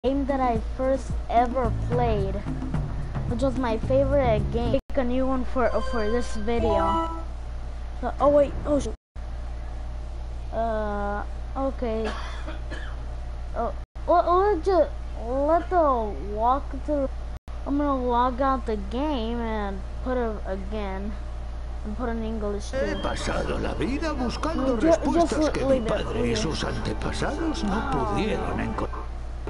game that I first ever played, which was my favorite game. Make a new one for this video. So, oh wait, oh shoot. Okay. Let the walkthrough. I'm gonna log out the game and put it again. And put in English too. He pasado la vida buscando respuestas que mi padre y sus antepasados no pudieron encontrar.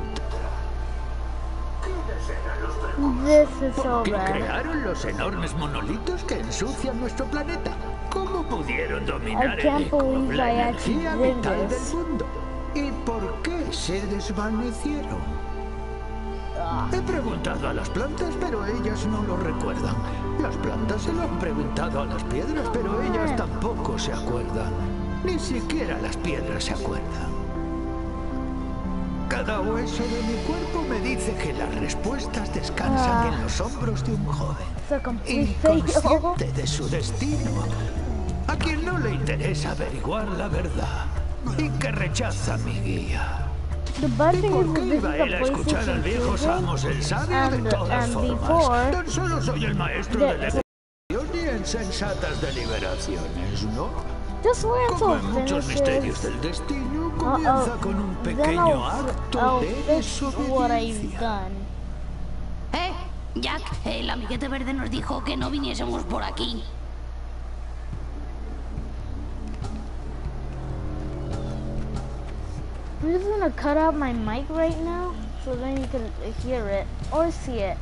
This is so ¿Qué bad. crearon los enormes monolitos que ensucian nuestro planeta? ¿Cómo pudieron dominar I can't believe la I energía actually did vital del this. mundo? ¿Y por qué se desvanecieron? He preguntado a las plantas, pero ellas no lo recuerdan. Las plantas se lo han preguntado a las piedras, pero ellas tampoco se acuerdan. Ni siquiera las piedras se acuerdan. Cada hueso de mi cuerpo me dice que las respuestas descansan en los hombros de un joven, It's a complete fail. inconsciente de su destino, a quien no le interesa averiguar la verdad y que rechaza mi guía. The bad thing ¿Por is qué this is iba él a the escuchar al PlayStation viejo 2 Samos el sabio de todas and formas? before, Tan solo soy el maestro the- de lecciones y insensatas deliberaciones, ¿no? just wait Como until en it muchos misterios finishes. del destino, comienza con un Then pequeño acto I'll de fix what I've desobediencia. done. Jack, el amiguete verde nos dijo que no viniésemos por aquí. I'm just gonna cut out my mic right now, so then you can hear it or see it.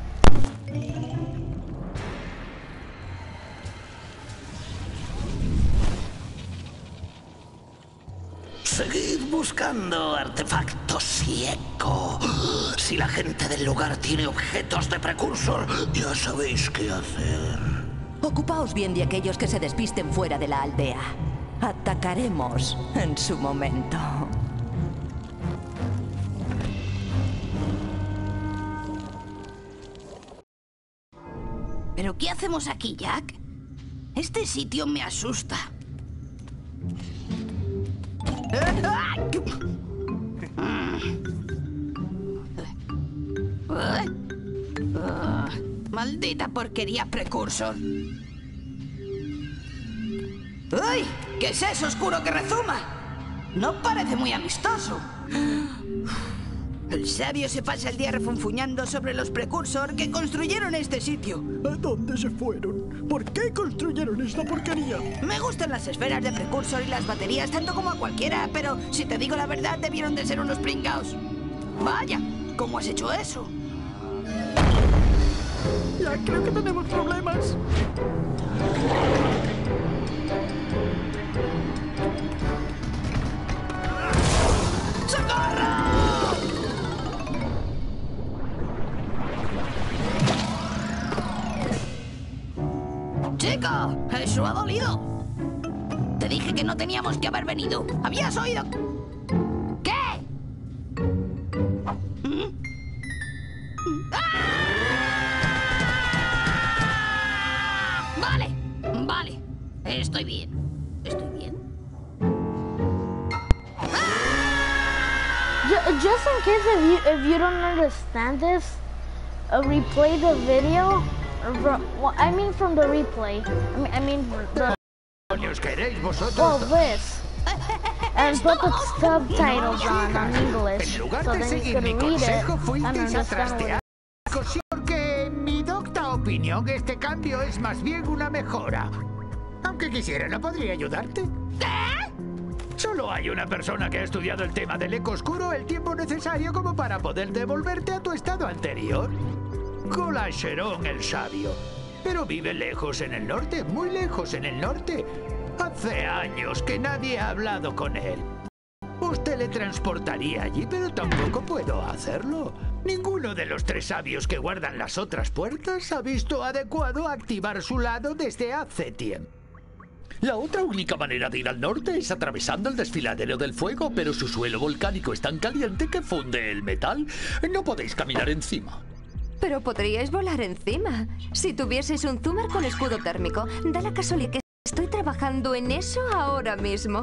Seguid buscando artefactos y eco. Si la gente del lugar tiene objetos de precursor, ya sabéis qué hacer. Ocupaos bien de aquellos que se despisten fuera de la aldea. Atacaremos en su momento. ¿Pero qué hacemos aquí, Jack? Este sitio me asusta. Maldita porquería precursor. ¡Uy! ¿Qué es eso oscuro que rezuma? No parece muy amistoso. El sabio se pasa el día refunfuñando sobre los precursor que construyeron este sitio. ¿A dónde se fueron? ¿Por qué construyeron esta porquería? Me gustan las esferas de precursor y las baterías tanto como a cualquiera, pero si te digo la verdad, debieron de ser unos pringaos. Vaya, ¿cómo has hecho eso? Ya creo que tenemos problemas. ¡Chico! ¡Eso ha dolido! Te dije que no teníamos que haber venido. ¿Habías oído? ¿Qué? ¿Mm? ¡Ah! Vale, vale. Estoy bien. Estoy bien. Just in case if you don't understand this, replay the video. Well, I mean from the replay. I mean the ¿Coños queréis vosotros? well this, and put the subtitles on En English, lugar so de then you seguir can mi read it consejo, and fuisteis a understand what. trastear. Porque en mi docta opinión este cambio es más bien una mejora. Aunque quisiera, ¿no podría ayudarte? Solo hay una persona que ha estudiado el tema del eco oscuro el tiempo necesario como para poder devolverte a tu estado anterior. Golacherón el sabio. Pero vive lejos en el norte, muy lejos en el norte. Hace años que nadie ha hablado con él. Os teletransportaría allí, pero tampoco puedo hacerlo. Ninguno de los tres sabios que guardan las otras puertas ha visto adecuado activar su lado desde hace tiempo. La otra única manera de ir al norte es atravesando el desfiladero del fuego, pero su suelo volcánico es tan caliente que funde el metal. No podéis caminar encima. Pero podríais volar encima. Si tuvieseis un zoomer con escudo térmico. Da la casualidad que estoy trabajando en eso ahora mismo.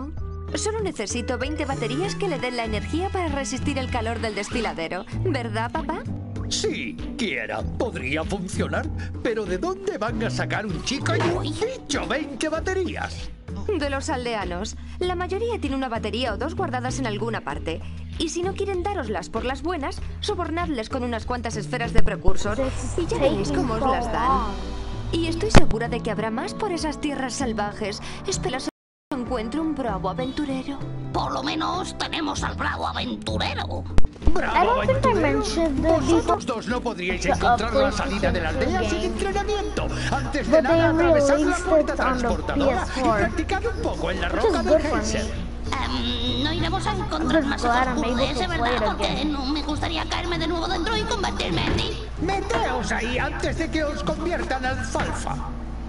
Solo necesito 20 baterías que le den la energía para resistir el calor del desfiladero. ¿Verdad, papá? Sí, quiera, podría funcionar. Pero ¿de dónde van a sacar un chico y dicho 20 baterías? De los aldeanos. La mayoría tiene una batería o dos guardadas en alguna parte. Y si no quieren dároslas por las buenas, sobornadles con unas cuantas esferas de precursor y ya veréis cómo os las dan. Y estoy segura de que habrá más por esas tierras salvajes. Espero que encuentre un bravo aventurero. Por lo menos tenemos al bravo aventurero. ¡Bravo aventurero! Vosotros dos no podríais encontrar la salida de la aldea sin entrenamiento. Antes de nada, atravesad la puerta transportadora y practicad un poco en la roca del Geyser. No iremos a encontrar más ojos burdeses, ¿verdad? Porque no me gustaría caerme de nuevo dentro y convertirme en ti. Meteos ahí antes de que os conviertan en alfalfa.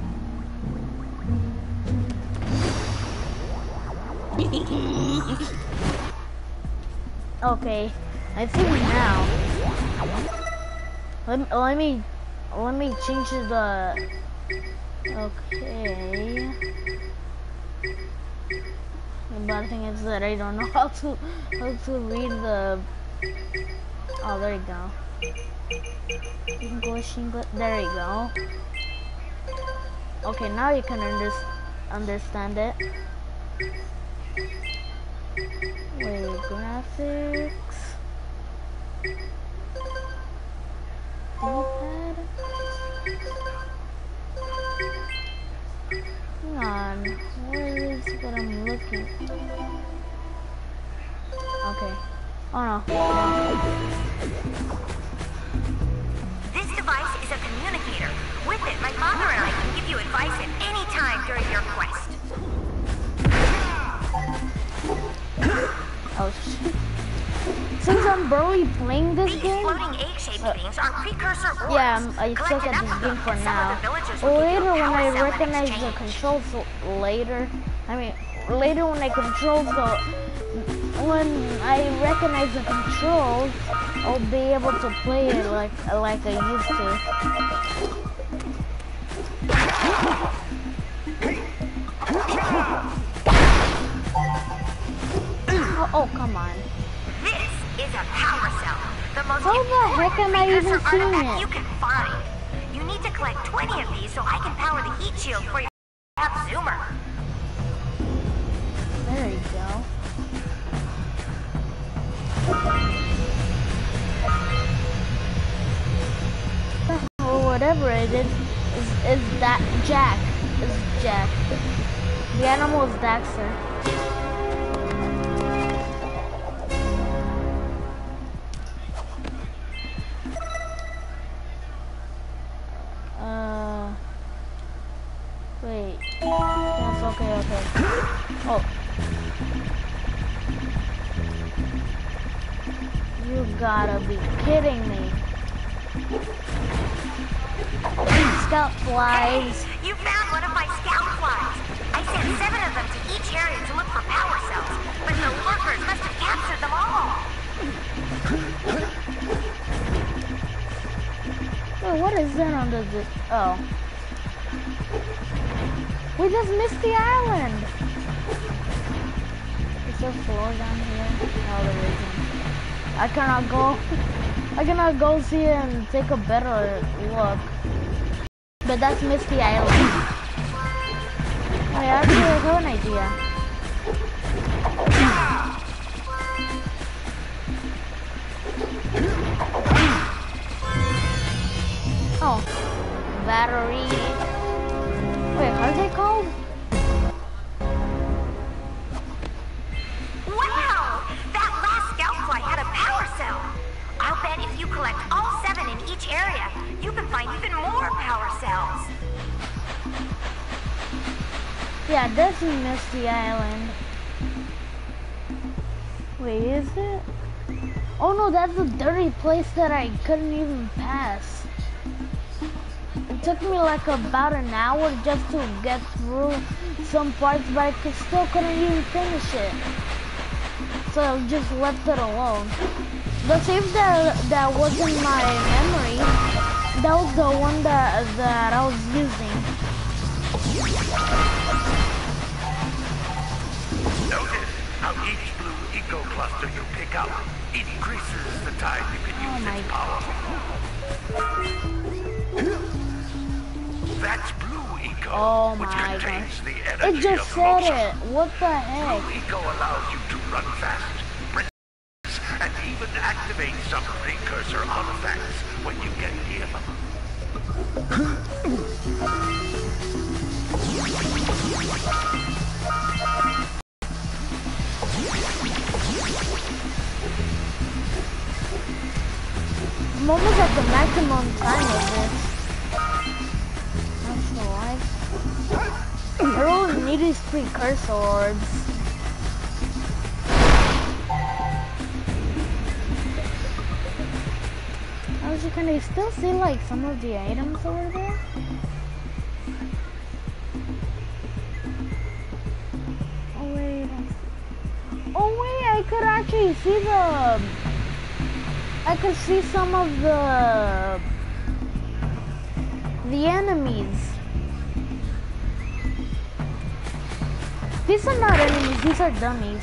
Okay, I think now. Let me change the. Okay. But the thing is that I don't know how to read the. Oh, there you go. English. There you go. Okay, now you can understand it. Wait, graphics. D-pad. Hang on, where is what I'm looking? Okay. Oh no. This device is a communicator. With it, my father and I can give you advice at any time during your quest. Oh shit. Since I'm barely playing this game, Floating egg-shaped beings are precursor orbs. yeah, I suck at this game for now. Later when I recognize the controls later, when I recognize the controls, I'll be able to play it like I used to. Oh, come on. This is a power cell. The most How the heck am I even seeing it? you can find. You need to collect 20 of these so I can power the heat shield for your zoomer. There you go. Or whatever it is that Jack. Is Jack. The animal is Daxter. Wait. Yes, okay. Oh. You gotta be kidding me. Scout flies. You found one of my scout flies. I sent 7 of them to each area to look for power cells, but the lurkers must have captured them all. Wait, what is that under the... Oh. We just missed the island! Is there a floor down here? No, there isn't. I cannot go see it and take a better look. But that's Misty Island. Wait, actually, I have an idea. Oh, battery. Wait, how are they called? Wow! That last scout fly had a power cell. I'll bet if you collect all 7 in each area, you can find even more power cells. Yeah, that's Misty Island. Wait, is it? Oh no, that's a dirty place that I couldn't even pass. It took me like about an hour just to get through some parts, but I still couldn't even finish it. So I just left it alone. The save that was in my memory, that was the one that I was using. Notice How each blue eco cluster you pick up increases the time you can use its power. That's blue eco, which contains the energy it just of said motion. it. What the heck? Blue eco allows you to run fast, and even activate some precursor artifacts when you get near them. I'm almost at the maximum time of this. Not sure why. I really need these precursor orbs. Can I still see like some of the items over there? Oh wait. Oh wait, I could actually see the... I could see some of the enemies. These are not enemies, these are dummies.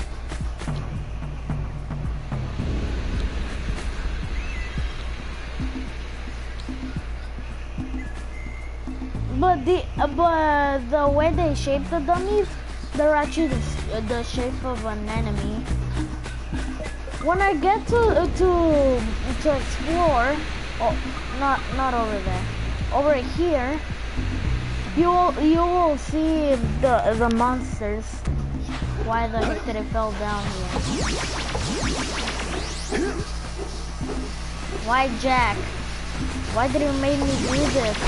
But the way they shape the dummies, they're actually the shape of an enemy. When I get to explore, oh, not over there, over here, you will see the monsters. Why the heck did it fall down here? Why, Jack? Why did you make me do this?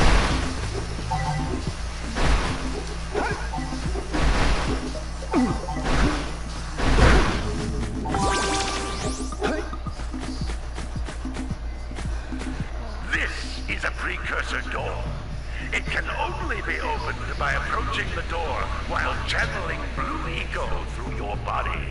Precursor door. It can only be opened by approaching the door while channeling blue eco through your body.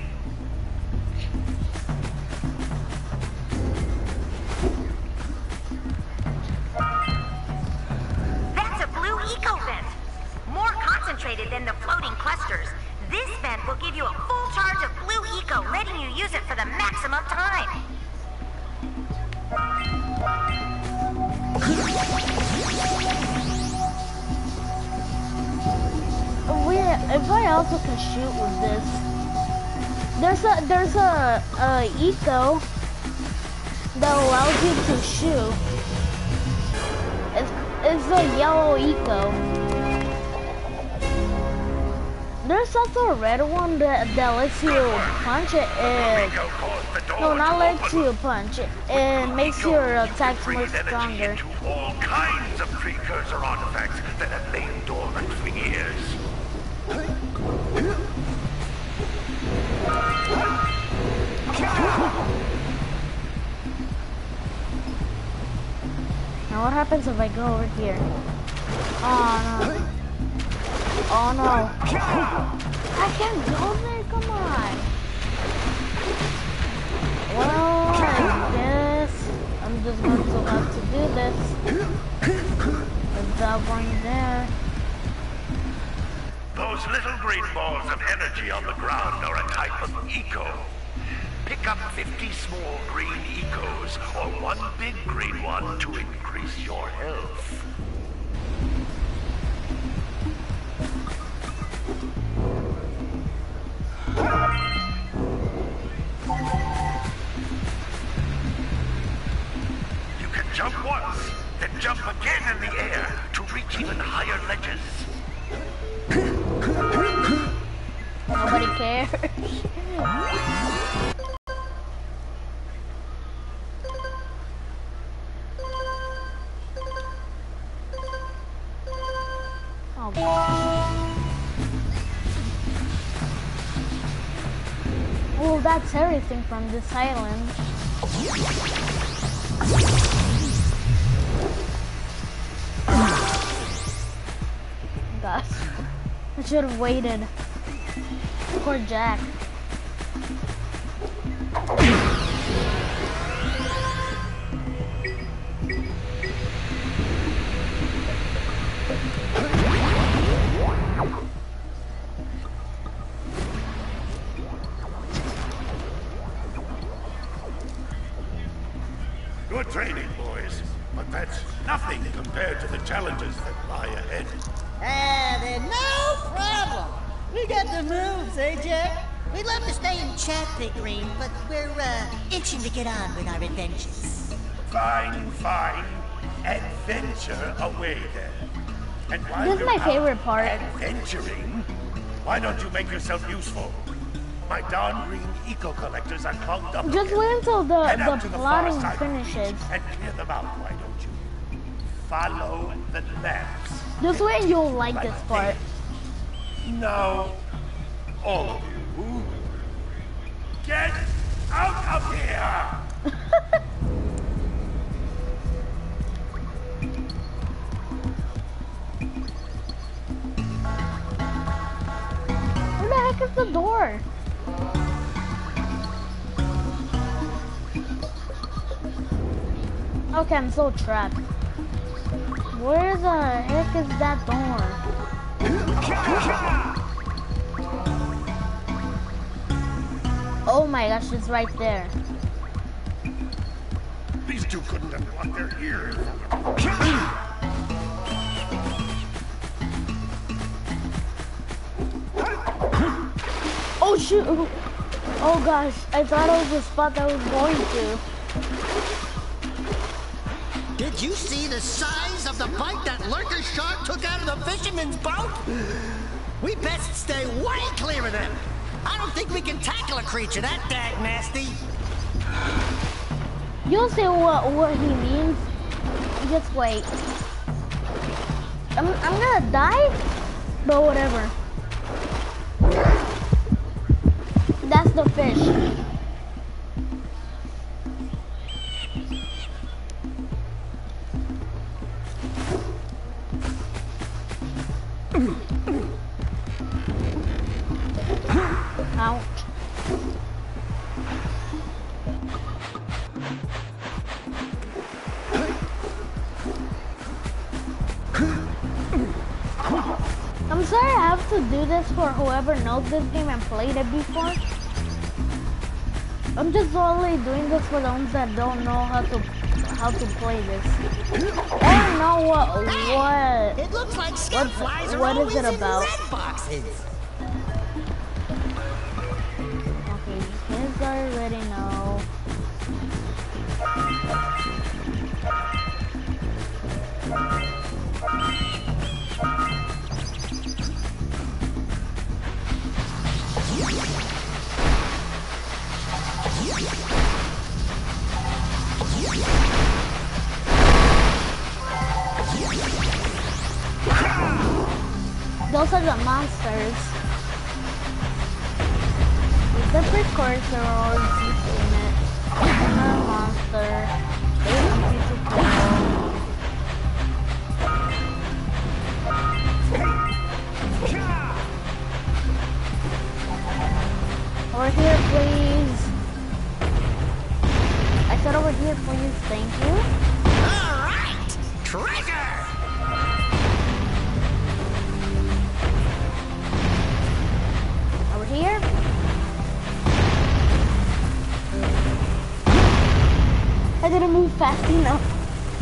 That's a blue eco vent. More concentrated than the floating clusters. This vent will give you a full charge of blue eco, letting you use it for the maximum time. If I also can shoot with this, there's a eco that allows you to shoot. It's a yellow eco. There's also a red one that lets you punch it and... No, not lets you punch it. It makes your attacks more stronger. All kinds of precursor artifacts that have lain dormant for years. Now what happens if I go over here? Oh no. Oh no. I can't go there, come on. Well, I guess I'm just going to have to do this. There's that one there. Those little green balls of energy on the ground are a type of eco. Pick up 50 small green ecos or one big green one to increase your health. You can jump once, then jump again in the air to reach even higher ledges. Nobody cares. Oh gosh. Well, that's everything from this island. Gosh, I should have waited. Poor Jack. Good training, boys. But that's nothing compared to the challenges that lie ahead. Then no problem. We got the moves, eh, Jack? We'd love to stay and chat, Big Green, but we're, itching to get on with our adventures. Fine, fine. Adventure away then. And while This is my you're favorite out part. adventuring, why don't you make yourself useful? My darn green eco-collectors are clogged up. Just again. wait until Head out the to the far plotting side finishes. and clear them out, why don't you? Follow the lamps. Just wait, you'll like Right this part. there. Now, all of you, get out of here! Where the heck is the door? Okay, I'm so trapped. Where the heck is that door? Oh my gosh, it's right there. These two couldn't unblock their ears. Oh shoot! Oh gosh, I thought it was the spot that I was going to. Did you see the size of the bite that lurker shark took out of the fisherman's boat? We best stay way clear of them. I don't think we can tackle a creature that dag nasty. You'll see what he means. Just wait. I'm gonna die, but whatever. That's the fish. Ouch. I'm sorry I have to do this for whoever knows this game and played it before. I'm just only doing this for the ones that don't know how to play this. I don't know what It looks like skunk flies are what is always it in about? red boxes. Okay, kids already know. Those are the monsters. With the precursor or in it. And a monster. They're easy to kill. Over here, please. I said over here, please. Thank you. All right, trigger. Over here. I didn't move fast enough.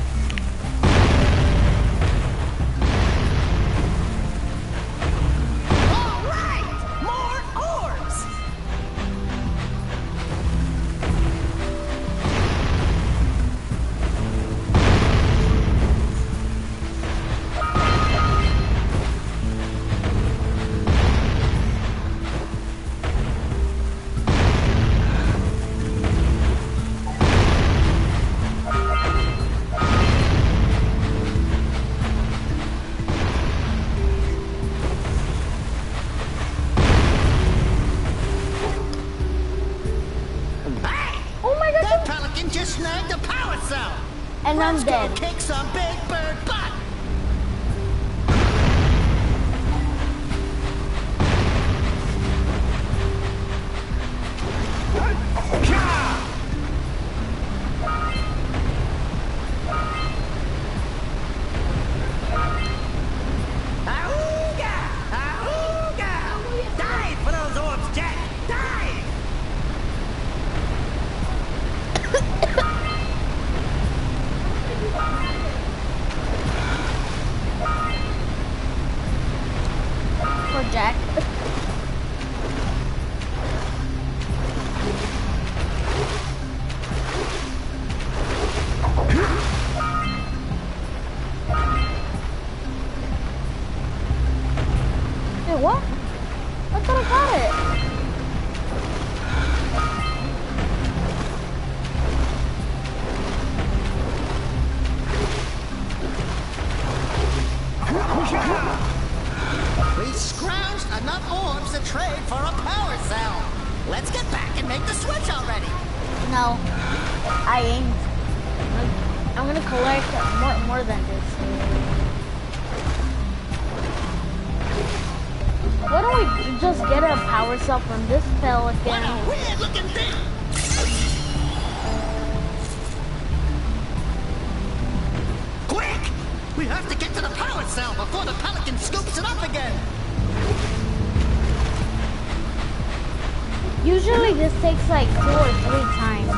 All right, more orbs. Oh my That god! pelican just snagged a power cell. And I'm Let's dead. go kick some big bird butt. Auga! Auga! Dive for those orbs, Jack! Dive! No, I ain't. I'm gonna collect more than this. Why don't we just get a power cell from this pelican? What a weird looking thing! Quick! We have to get to the power cell before the pelican scoops it up again! Usually this takes like 2 or 3 times.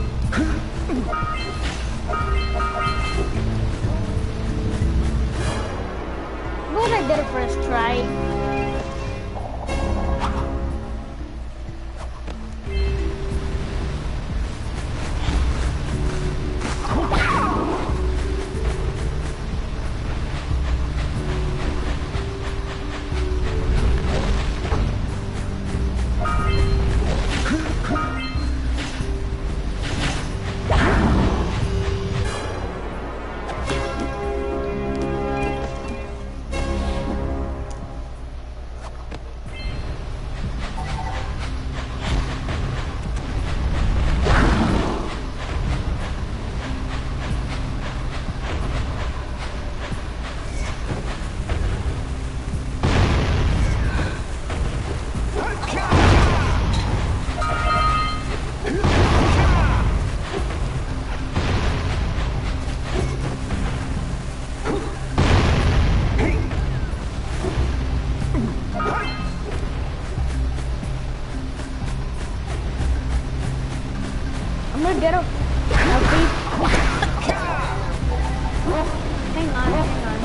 But I did it first try. I'm gonna get a beep. Hang on.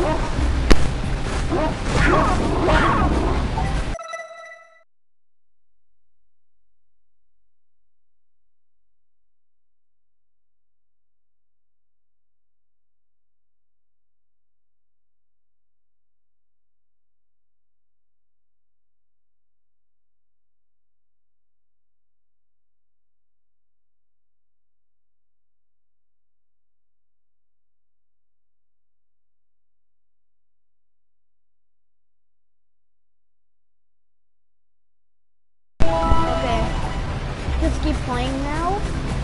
Just keep playing now.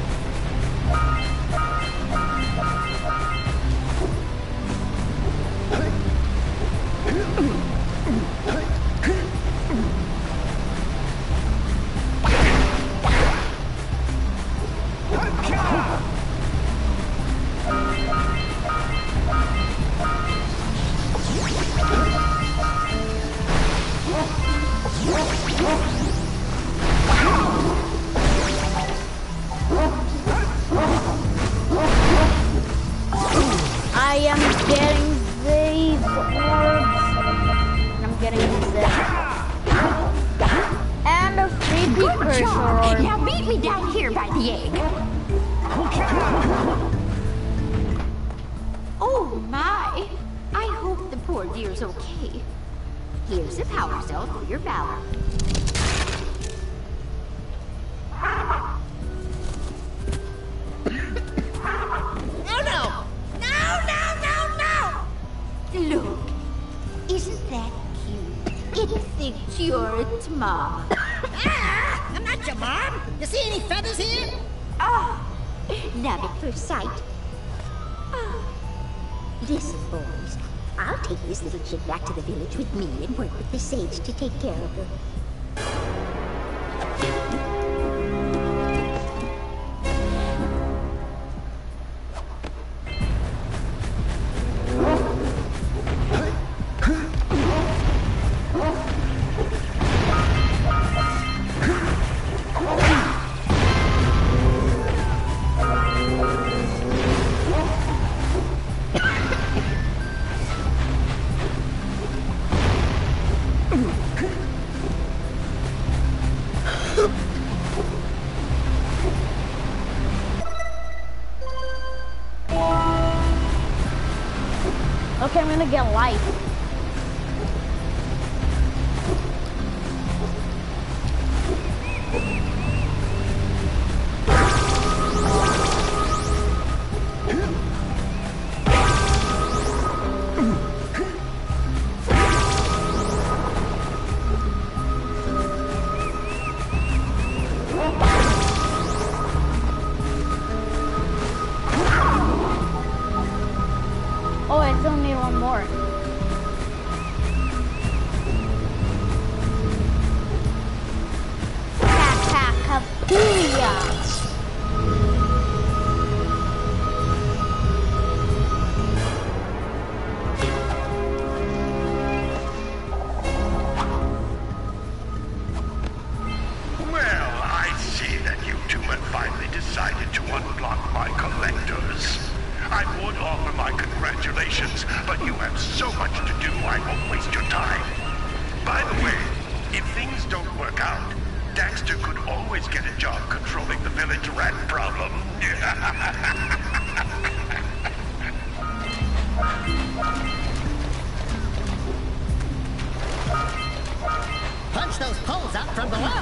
I am getting these orbs. I'm getting this. And a creepy cursor orb. Now meet me down here by the egg. Oh my! I hope the poor dear's okay. Here's a power cell for your valor. Look, isn't that cute? It thinks you're its mom. I'm not your mom. You see any feathers here? Oh, love at first sight. Oh. Listen, boys, I'll take this little chick back to the village with me and work with the sage to take care of her. Okay, I'm gonna get light. more. Capulia. Decided to unblock my collectors. I would offer my congratulations, but you have so much to do I won't waste your time. By the way, if things don't work out, Daxter could always get a job controlling the village rat problem. Punch those poles out from below!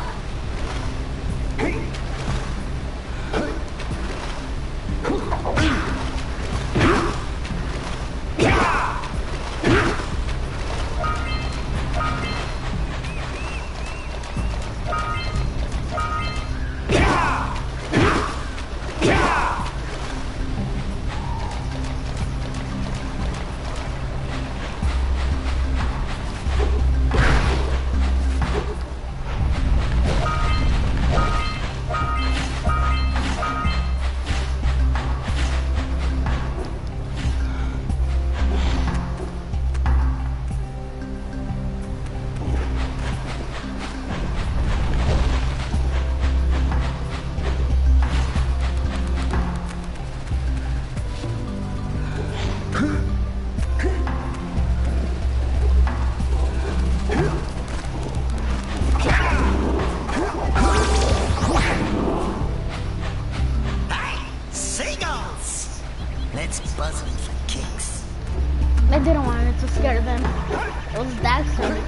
Let's buzz them for kicks. I didn't want it to scare them. It was Daxter.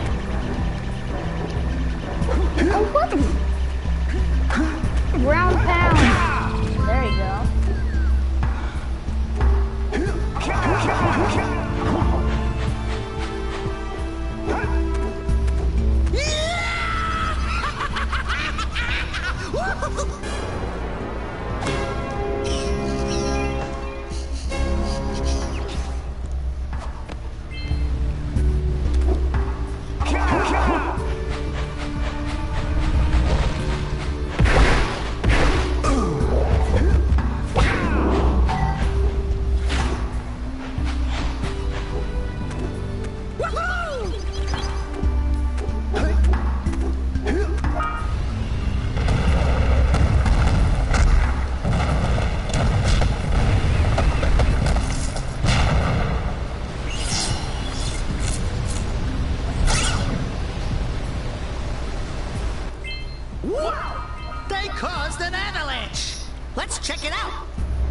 Oh, what? Ground pound. There you go. They caused an avalanche! Let's check it out!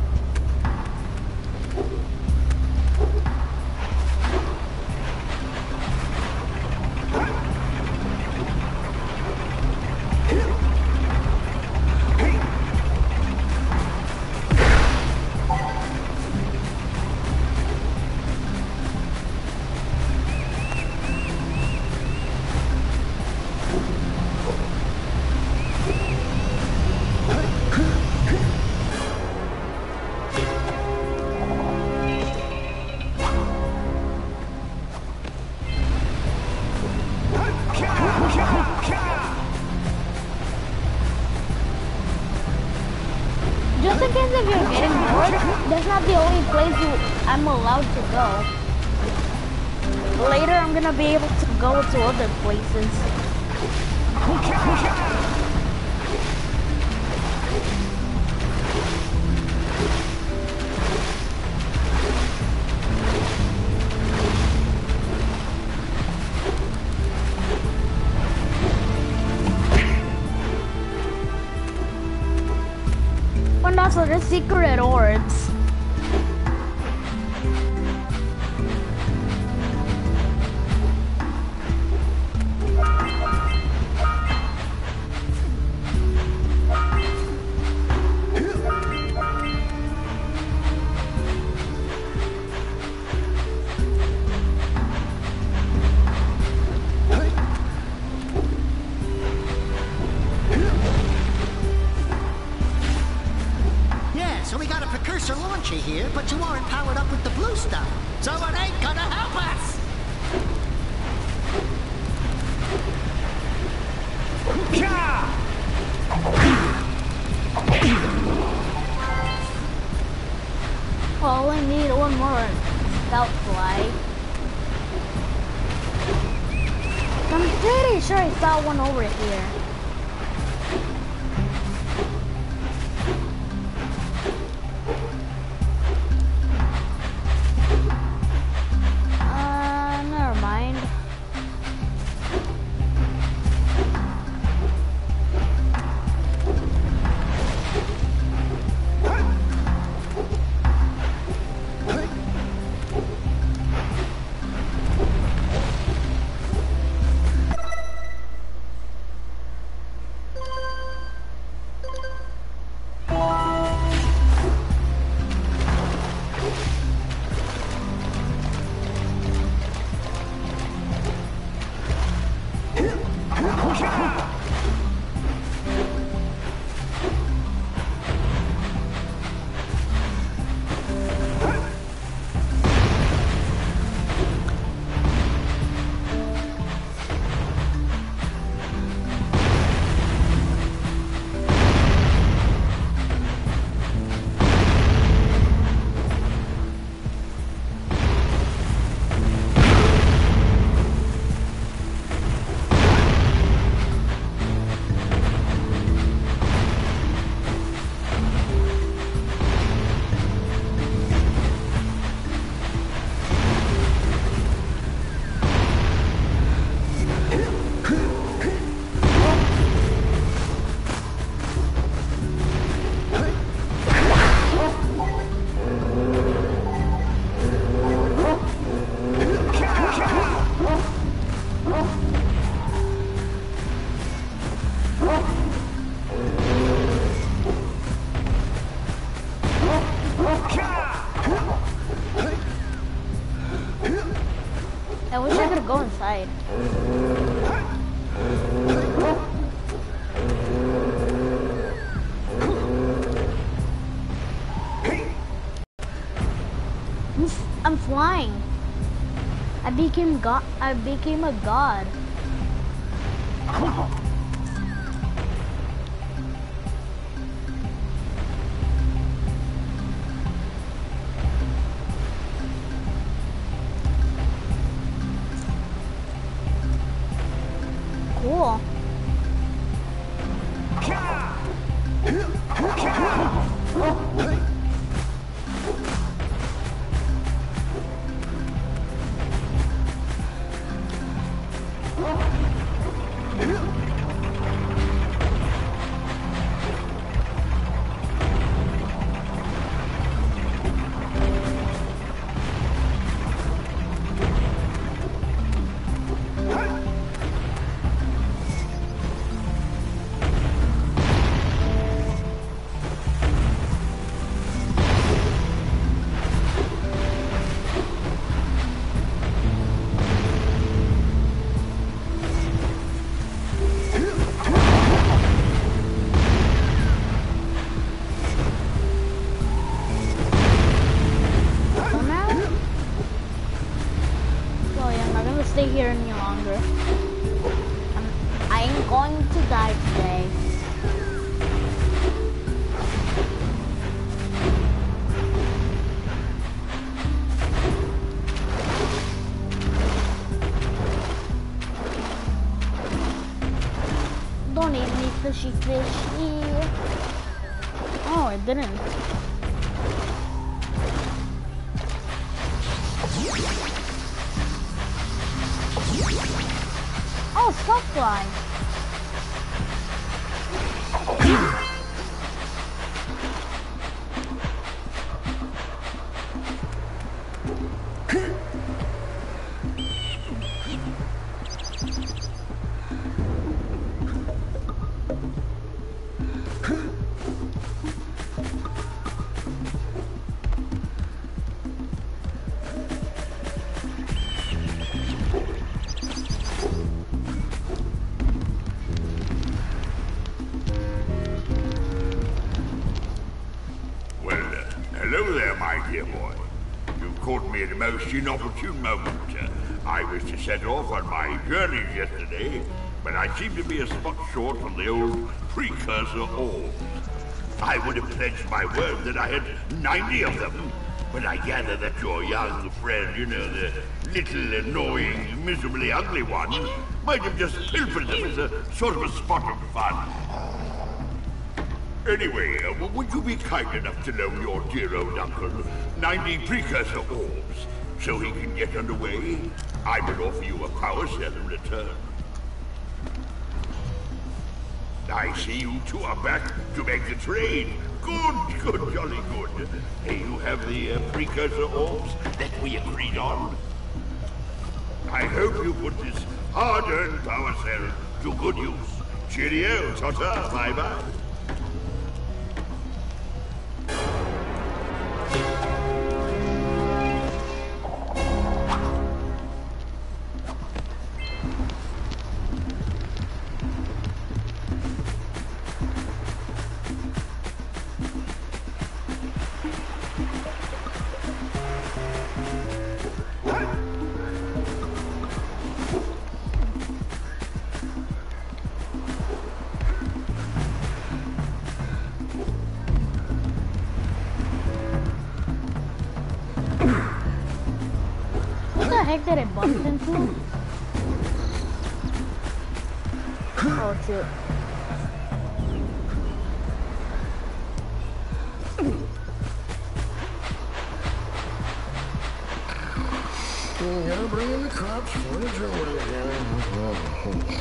Just in case if you're getting bored, that's not the only place I'm allowed to go. Later I'm gonna be able to go to other places. And also the secret orbs. So we got a precursor but you aren't powered up with the blue stuff, so it ain't gonna help us! Oh, I need one more scout fly. I'm pretty sure I saw one over here. Never mind. I wish I could go inside. I'm flying. I became a god. Cool. Stay here any longer. I ain't going to die today. Don't eat me, fishy fishy. Oh, it didn't. Oh, stop fly. caught me at a most inopportune moment. I was to set off on my journeys yesterday, but I seem to be a spot short on the old precursor orbs. I would have pledged my word that I had 90 of them, but I gather that your young friend, you know, the little annoying, miserably ugly one, might have just pilfered them as a sort of a spot of fun. Anyway, would you be kind enough to loan your dear old uncle 90 precursor orbs so he can get underway? I would offer you a power cell in return. I see you two are back to make the trade. Good, jolly good. You have the precursor orbs that we agreed on. I hope you put this hard-earned power cell to good use. Cheerio, ta-ta, bye-bye. What the heck did it bump into? Oh shoot. Yeah, bring in the cops for the joy again.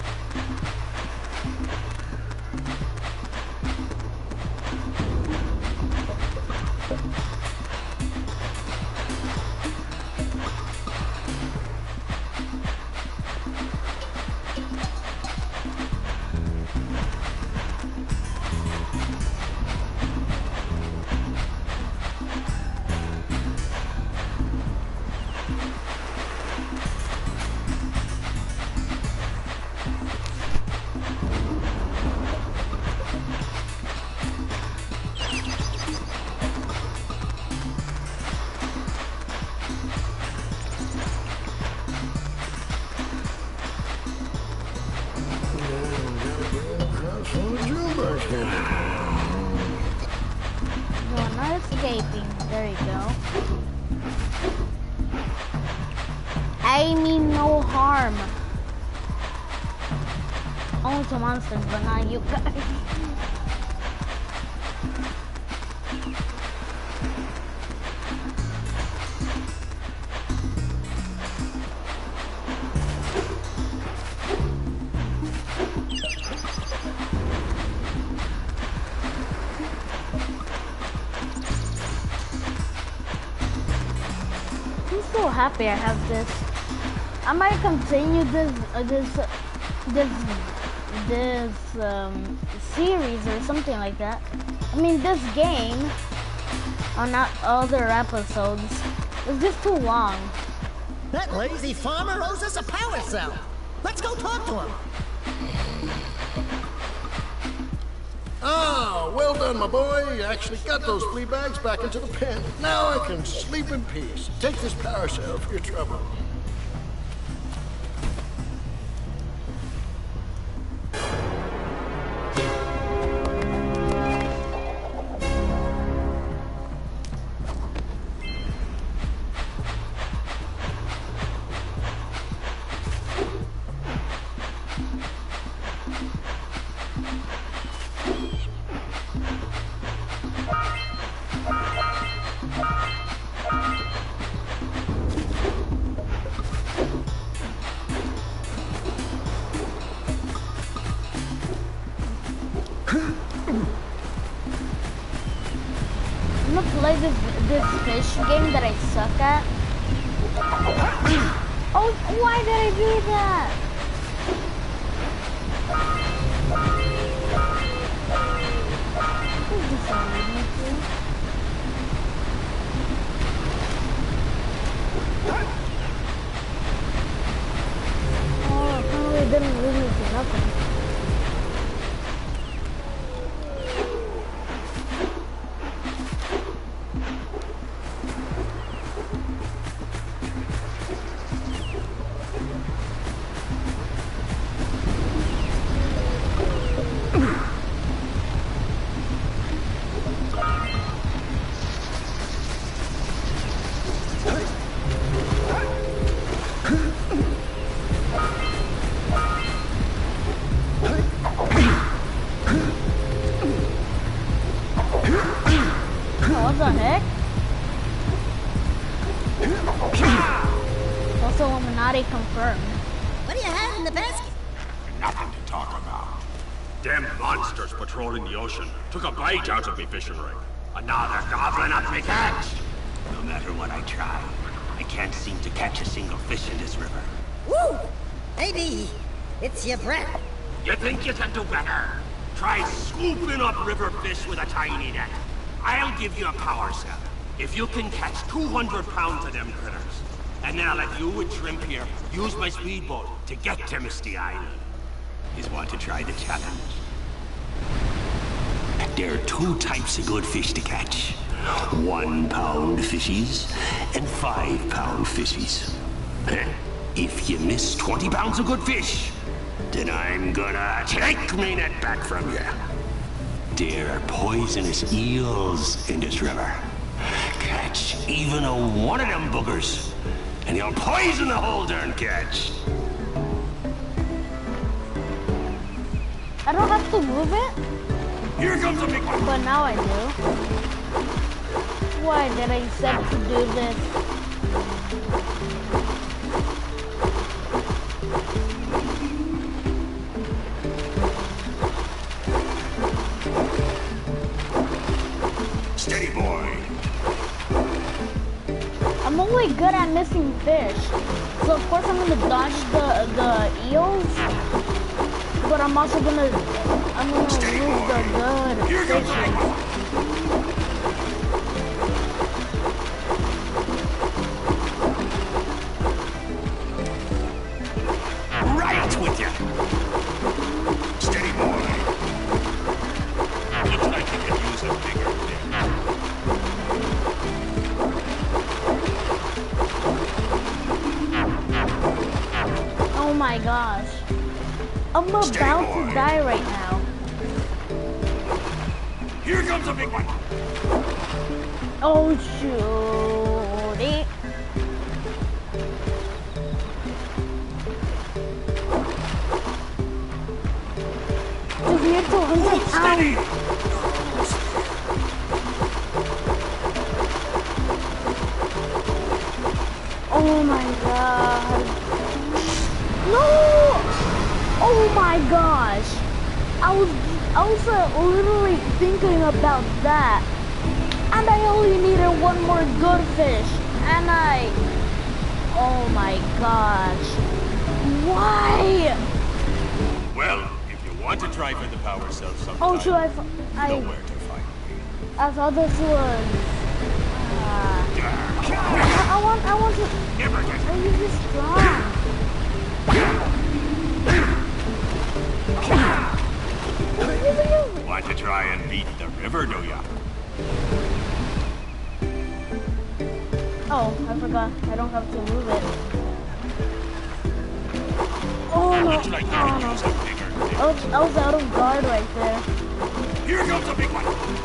No, not escaping. There you go. I mean no harm. Only to monsters, but not you guys. I'm so happy I have this. I might continue this series or something like that. I mean this game on other episodes. It's just too long. That lazy farmer owes us a power cell. Let's go talk to him. Ah, well done, my boy. You actually got those flea bags back into the pen. Now I can sleep in peace. Take this power cell for your trouble. I'm gonna play this fish game that I suck at. Oh, why did I do that? What is this on me too? Oh, apparently it didn't lead me to nothing. It's Illuminati confirmed. What do you have in the basket? Nothing to talk about. Them monsters patrolling the ocean took a bite out of me fishing rig. And now they're gobbling up me catch. No matter what I try, I can't seem to catch a single fish in this river. Woo! Maybe it's your breath. You think you can do better? Try scooping up river fish with a tiny net. I'll give you a power cell. If you can catch 200 pounds of them critters, and then I'll let you and Shrimp here use my speedboat to get to Misty Island. Is want to try the challenge? There are two types of good fish to catch. 1 pound fishies and 5 pound fishies. If you miss 20 pounds of good fish, then I'm gonna take my net back from you. There are poisonous eels in this river. Catch even one of them boogers, and you'll poison the whole darn catch. I don't have to move it? Here comes a big one. But now I do. Why did I set to do this? Steady, boy. I'm only good at missing fish. So of course I'm gonna dodge the eels. But I'm also gonna lose the good fish. Right with you. Steady, boy. Looks like you could use a bigger thing. Oh my gosh. I'm about to die right now. Here comes a big one. Oh shoot. Dude, we have 200 pounds. Oh my god. No! Oh my gosh! I was literally thinking about that, and I only needed one more good fish, and oh my gosh! Why? Well, if you want to try for the power cell sometime, Oh shoot! you know where to find me. I thought this was. I want to. Are you just strong? Want to try and beat the river, do ya? Oh, I forgot. I don't have to move it. Oh no! Looks like you could use a bigger thing. I was out of guard right there. Here comes a big one.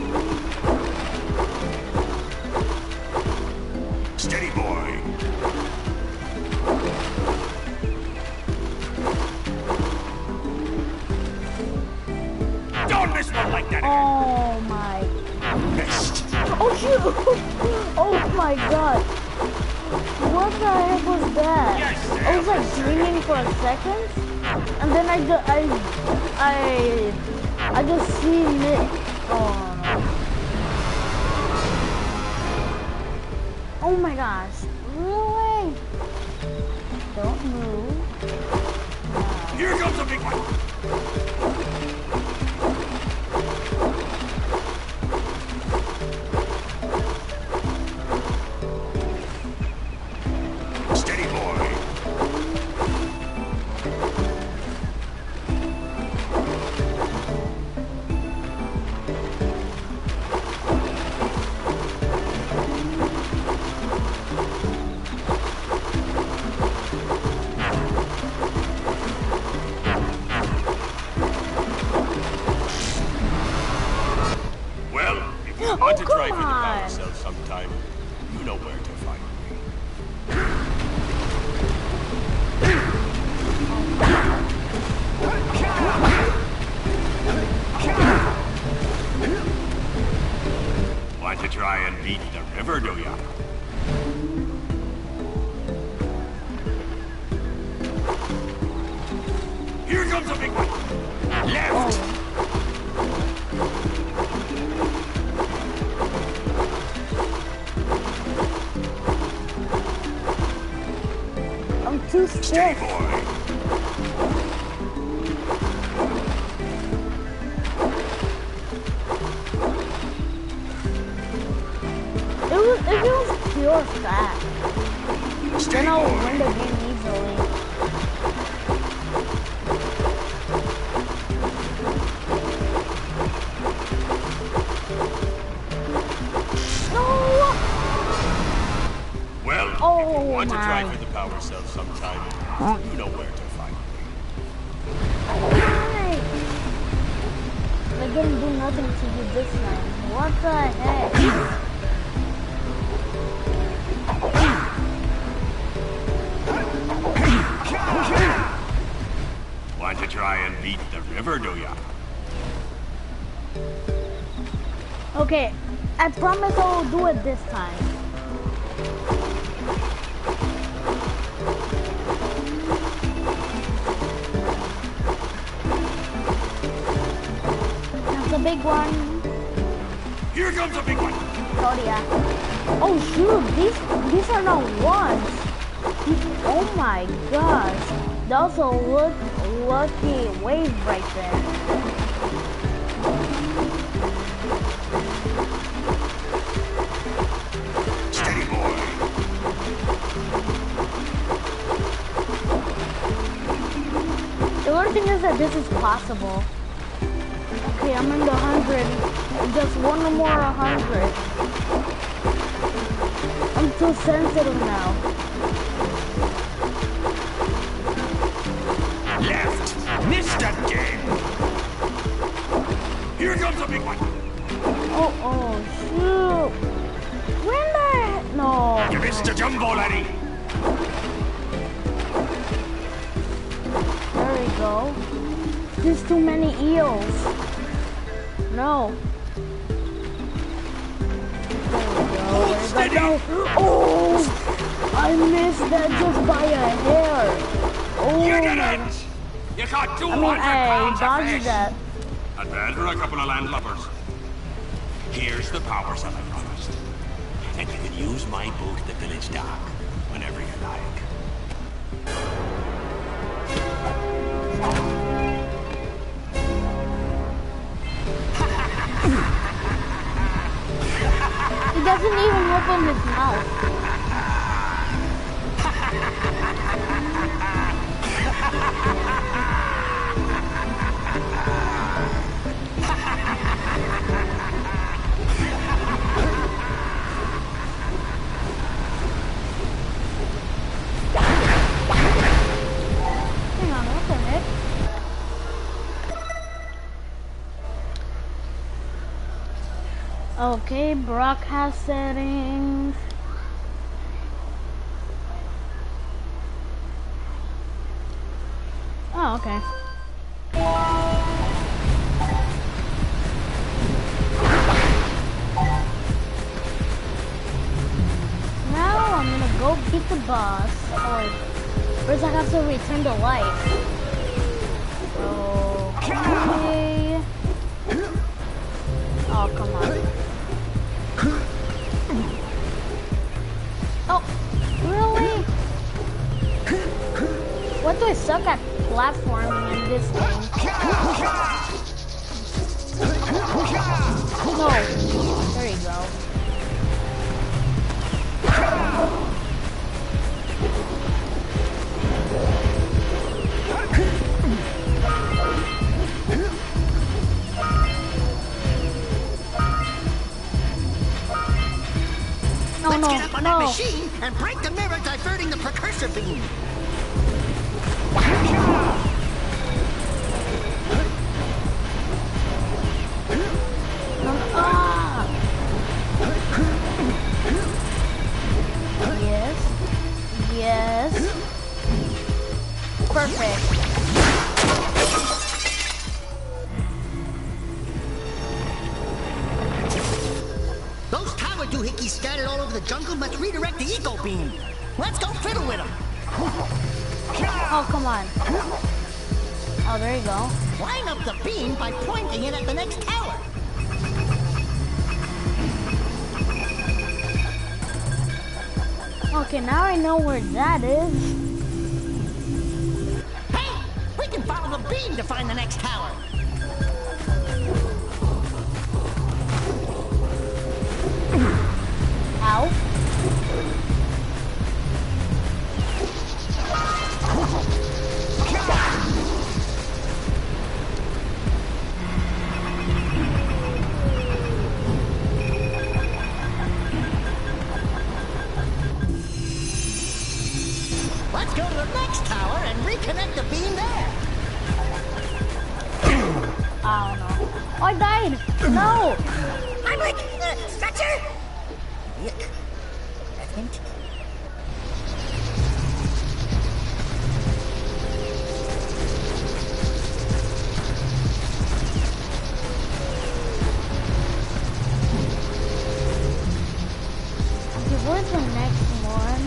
Steady, boy. Don't miss one like that again. Oh my. Missed. Oh shoot! Oh my god. What the heck was that? Yes, I was like dreaming for a second, and then I just seen it. Oh no. Oh my gosh. Really? Don't move. Here comes a big one. Steady, boy. Well, if you want to try for the power cell sometime, you know where to find me. Want to try and beat the river, do ya? comes a big one. Left. I'm too stiff. If it was pure fat, then I'll win the game easily. No! Well, if you want to try for the power cell sometime, you know where to find me. I didn't do nothing to you this time. What the heck? Want to try and beat the river, do ya? Okay, I promise I will do it this time. That's a big one. Here comes a big one. Sorry, yeah. Oh shoot, these are not ones. Oh my gosh. That's a lucky wave right there. Steady, boy. The weird thing is that this is possible. Okay, I'm in the 100. Just one more 100. I'm too sensitive now. Left. Missed again. Here comes a big one. Oh, shoot. When the heck? No. You missed a jumbo, laddie. There we go. There's too many eels. No. There we go. Oh, I missed that just by a hair. Oh, you did it! You caught 200 pounds of fish. That. Not bad for a couple of landlubbers. Here's the power cell I promised. And you can use my boat at the village dock whenever you like. He doesn't even open his mouth. Hang on, what the heck? Okay, broadcast settings. Oh, okay. Now I'm gonna go beat the boss. Or first I have to return the light. Okay. Oh, come on. Oh, really? What do I suck at platforming in this game? No. There you go. Let's get up on that machine and break the mirror diverting the precursor beam. Yes. Yes. Perfect. Those tower doohickeys scattered all over the jungle must redirect the eco beam. Let's go fiddle with them. Oh, come on. Oh, there you go. Line up the beam by pointing it at the next tower. Okay, now I know where that is. Hey, we can follow the beam to find the next tower. Ow. Let's go to the next tower and reconnect the beam there. Oh no. Oh, I died! No! I'm like, Fetcher? Yuck. Revenant? Okay, where's the next one?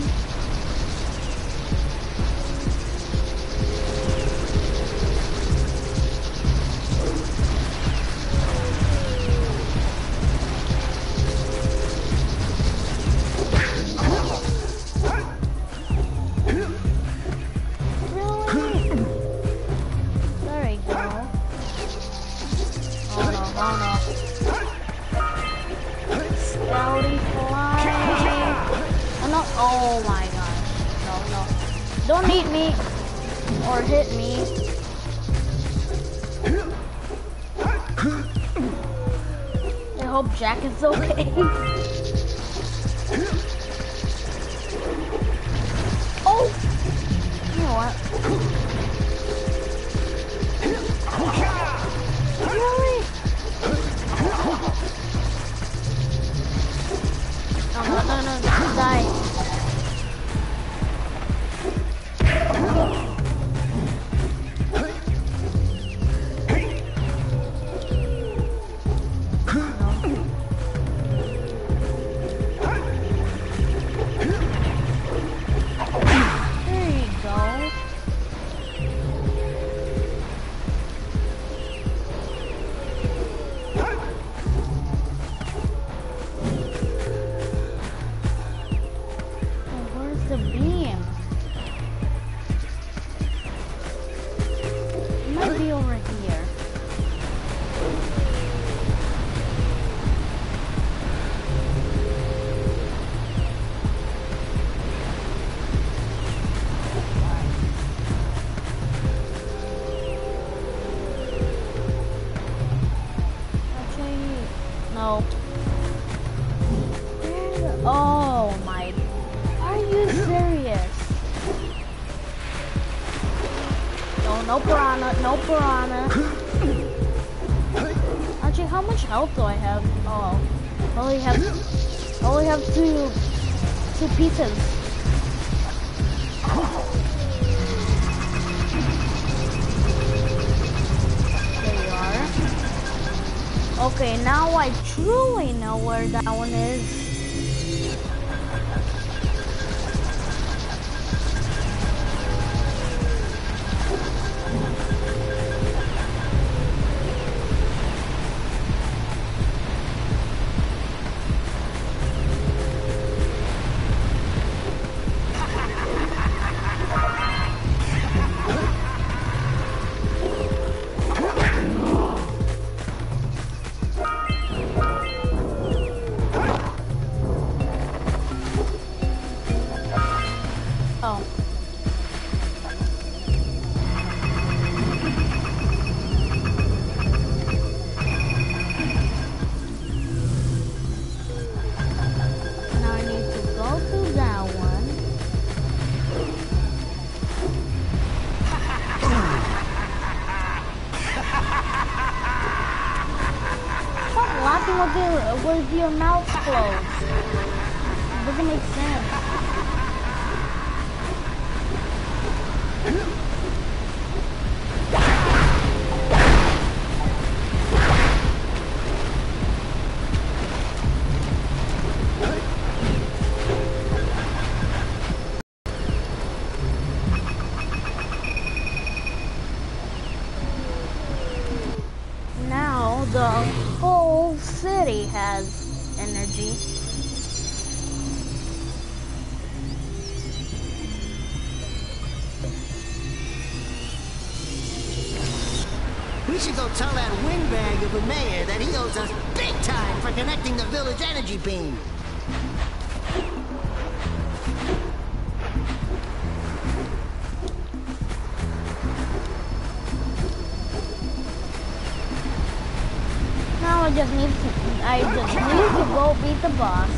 Oh my gosh. No. Don't eat me. Or hit me. I hope Jack is okay. Oh! You know what? Really? No, just die. Oh my, are you serious? No piranha, no piranha. Actually, how much health do I have? Oh, I only have two pieces. There you are. Okay, now I truly know where that one is. With your mouth closed. It doesn't make sense. has energy. We should go tell that windbag of a mayor that he owes us big time for connecting the village energy beam. Now I just need to go beat the boss.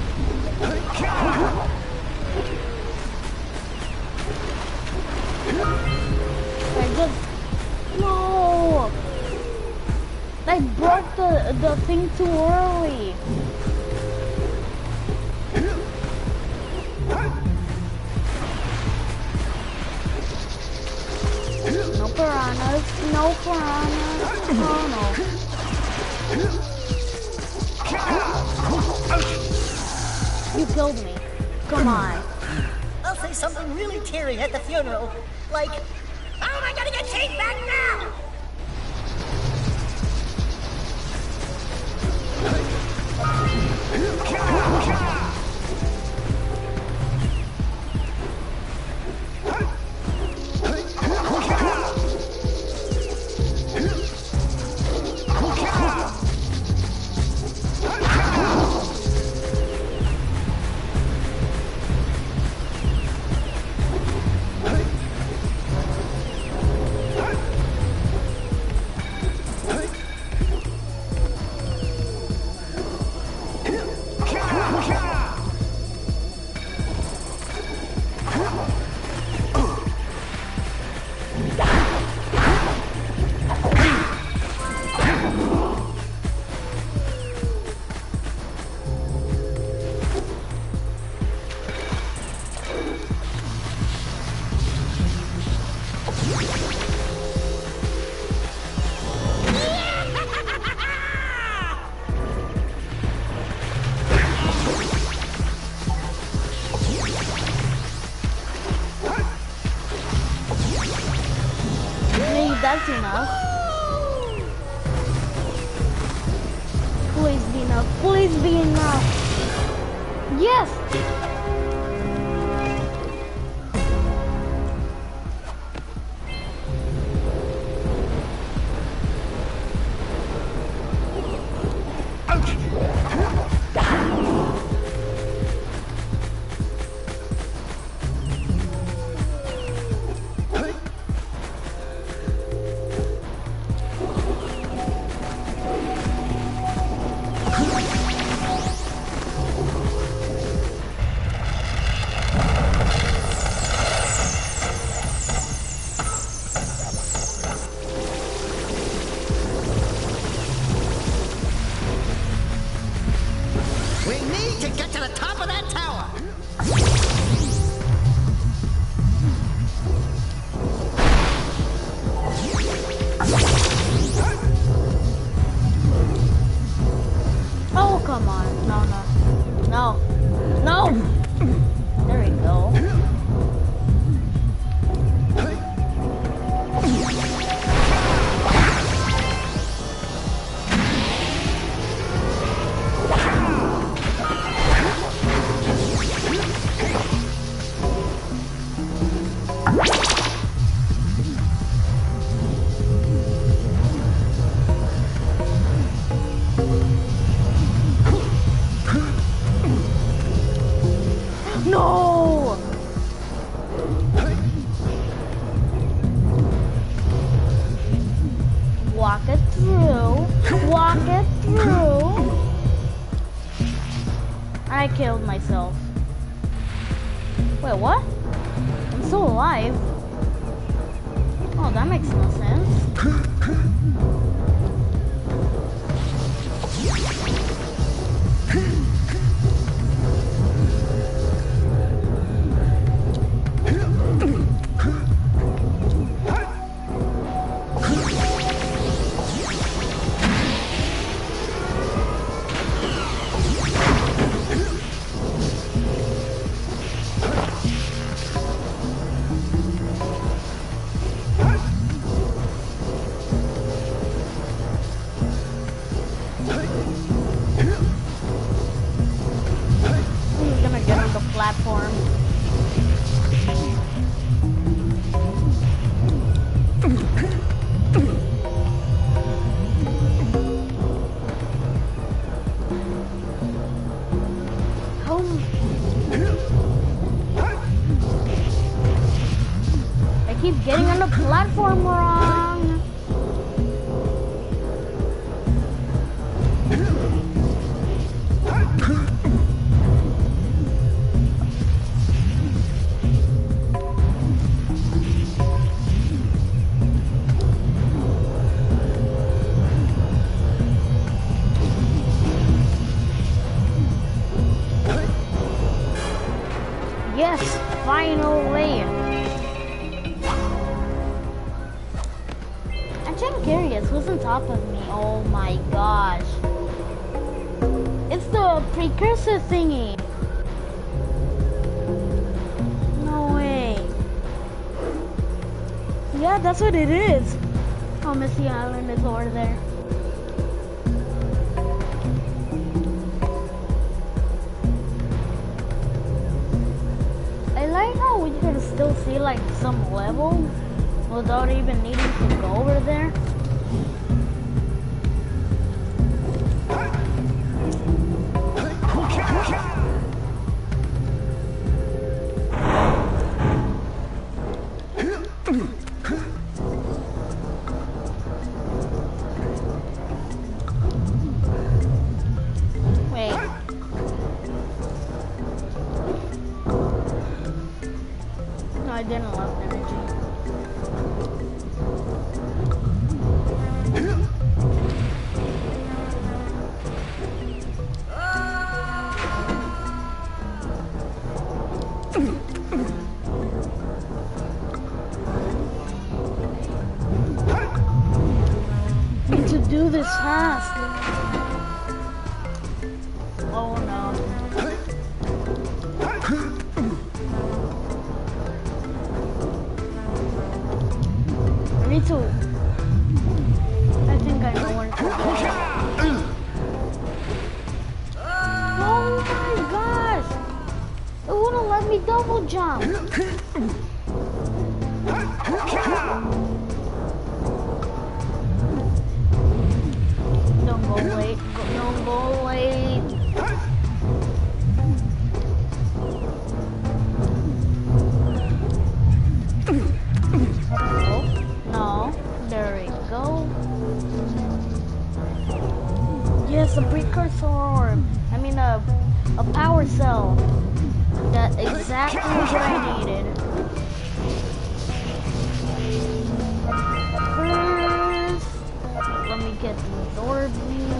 No! I broke the thing too early. No piranhas, no piranhas, no. You killed me. Come on. I'll say something really teary at the funeral. Like, how am I gonna get Kate back now? That's enough. Please be enough. Please be enough. Yes! I killed myself. Wait, what? I'm still alive? Oh, that makes no sense. platform. I keep getting on the platform wrong. Yes, finally. I'm curious, who's on top of me? Oh my gosh. It's the precursor thingy. No way. Yeah, that's what it is. Oh, Missy Island is over there. I like how we can still see like some levels without even needing to go over there. Wait. No, I didn't love energy. Need to do this fast. Oh no. I need to. I think I know where to go. Oh my gosh! It wouldn't let me double jump. Don't go late. Don't go late. Oh, no. There we go. Yes, a precursor orb. I mean a power cell. That's exactly what I needed. First, let me get these orbs.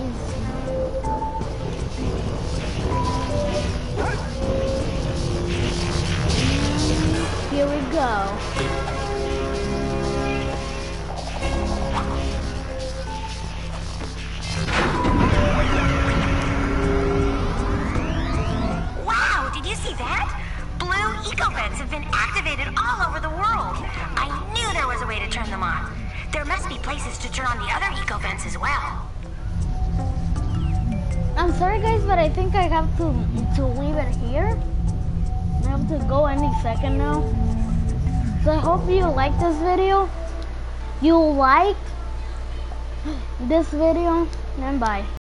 Here we go. Wow, did you see that? Blue eco vents have been activated all over the world. I knew there was a way to turn them on. There must be places to turn on the other eco vents as well. I'm sorry guys, but I think I have to leave it here. I have to go any second now. So I hope you like this video. You like this video, and bye.